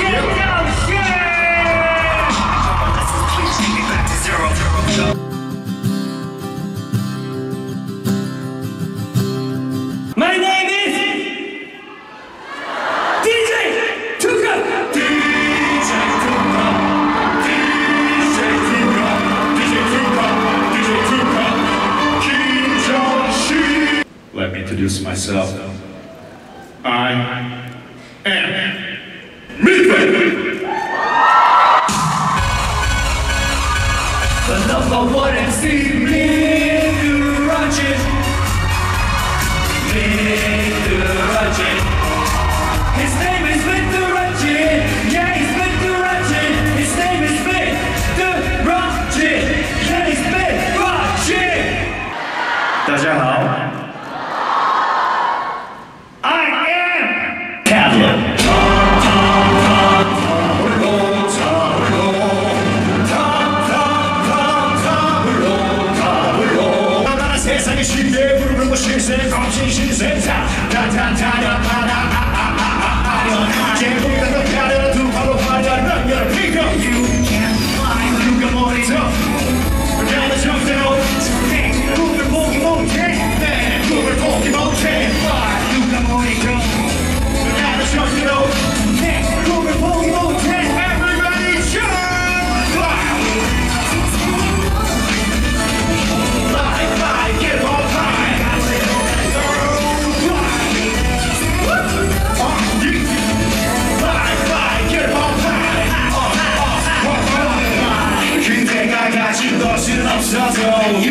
My name is DJ Tuka. DJ Tuka. DJ Tuka. DJ Tuka. DJ Tuka. Kim Jong-shi. Let me introduce myself. I am Epik. The number one MC, me, Roger. His name is Mr. Ratchet. Yeah, he's Mr. Ratchet. His name is Mr. Ratchet. Yeah, he's Mr. Ratchet. 大家好 I am Kevin. 세상의 시대에 부르는 실세 검신 신세자 다다다다다다다다다 제보다 더 가려라 두 발로 화려한 넌 Pick up You can fly 누가 머리죠 나는 절대로 꿈을 포기 못해 꿈을 포기 못해 Fly 누가 머리죠 나는 절대로 꿈을 포기 못해 Everybody jump Fly 그대가 가진 것은 없어도